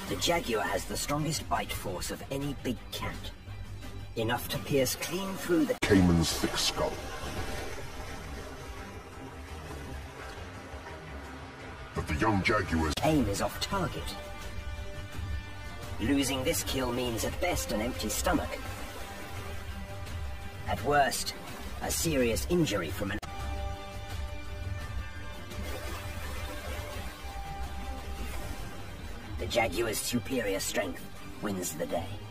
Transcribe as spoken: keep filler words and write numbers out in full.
The jaguar has the strongest bite force of any big cat. Enough to pierce clean through the Caiman's thick skull. But the young jaguar's aim is off target. Losing this kill means at best an empty stomach. At worst, a serious injury from an... The jaguar's superior strength wins the day.